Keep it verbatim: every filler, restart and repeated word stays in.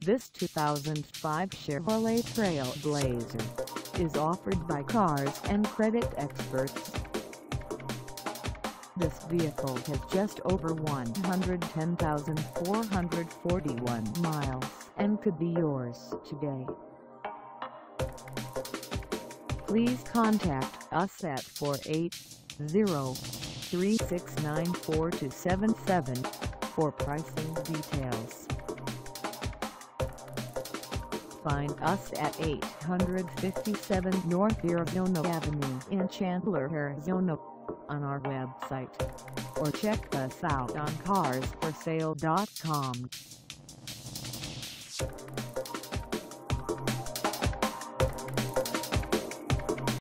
This two thousand five Chevrolet TrailBlazer is offered by Cars and Credit Experts. This vehicle has just over one hundred ten thousand four hundred forty-one miles and could be yours today. Please contact us at four eight zero, three six nine, four two seven seven for pricing details. Find us at eight fifty-seven North Arizona Avenue in Chandler, Arizona on our website, or check us out on cars for sale dot com.